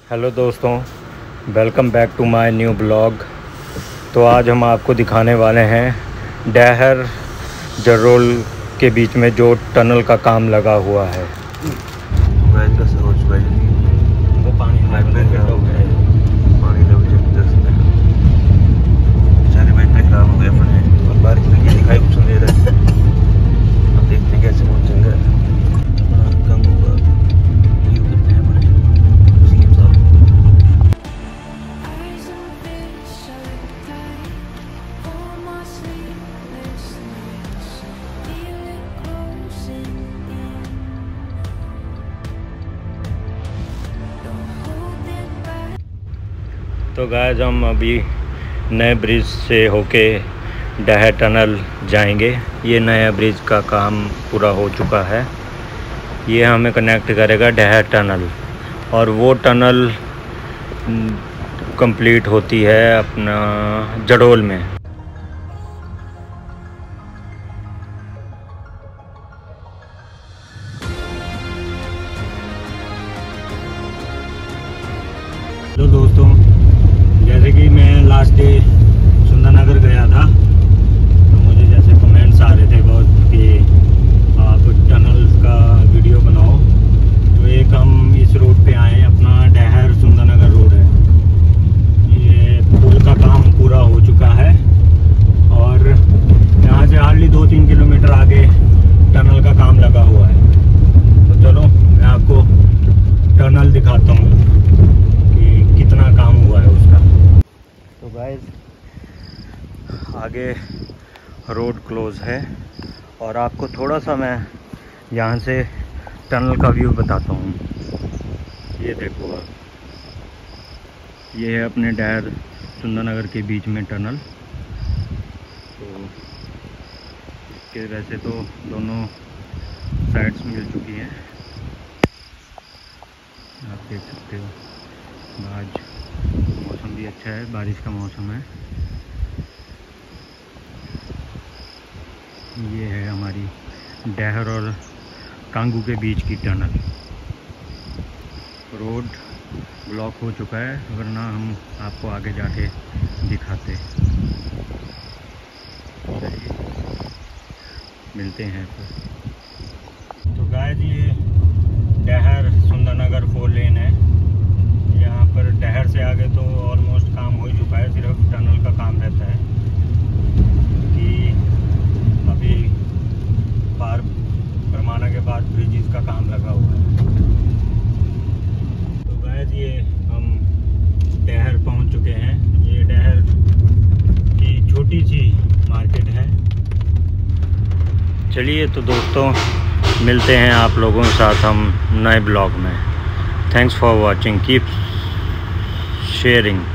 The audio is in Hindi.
हेलो दोस्तों, welcome back to my new blog. तो आज हम आपको दिखाने वाले हैं डैहर जरोल के बीच में जो टनल का काम लगा हुआ है। वो पानी खराब हो गया अपने और बारिश लगी दिखाई कुछ नहीं दे रहा है। अब देखते हैं कैसे पहुंचेंगे। कम होगा व्यू करते हैं हमारे सीएम साहब। तो गाइस हम अभी नए ब्रिज से होके डैहर टनल जाएंगे। ये नया ब्रिज का काम पूरा हो चुका है। ये हमें कनेक्ट करेगा डैहर टनल और वो टनल कंप्लीट होती है अपना जड़ोल में। हेलो दोस्तों, जैसे कि मैं लास्ट डे सुंदरनगर गया था तो मुझे जैसे कमेंट्स आ रहे थे बहुत कि आप टनल का वीडियो बनाओ। तो एक हम इस रोड पे आए हैं, अपना डैहर सुंदरनगर रोड है। ये पुल का काम पूरा हो चुका है और यहाँ से हार्डली 2-3 किलोमीटर आगे टनल का काम लगा हुआ है। तो चलो मैं आपको टनल दिखाता हूँ कि कितना काम हुआ है उसका। तो गाइस आगे रोड क्लोज है और आपको थोड़ा सा मैं यहाँ से टनल का व्यू बताता हूँ। ये देखो आप, ये है अपने डैहर सुंदरनगर के बीच में टनल। तो इसके वैसे तो दोनों साइड्स मिल चुकी हैं, आप देख सकते हो। आज मौसम भी अच्छा है, बारिश का मौसम है। ये है हमारी डैहर और कांगू के बीच की टनल। रोड ब्लॉक हो चुका है, वरना हम आपको आगे जाके दिखाते। चलिए मिलते हैं फिर। तो गाइस ये डैहर सुंदरनगर 4 लेन है। यहाँ पर डैहर से आगे तो ऑलमोस्ट काम हो ही चुका है, सिर्फ टनल का काम रहता है कि अभी पार परमाना के बाद ब्रिजेस का काम लगा हुआ है। तो गाइस ये हम डैहर पहुँच चुके हैं। ये डैहर की छोटी सी मार्केट है। चलिए तो दोस्तों मिलते हैं आप लोगों के साथ हम नए ब्लॉग में। Thanks for watching, keep sharing.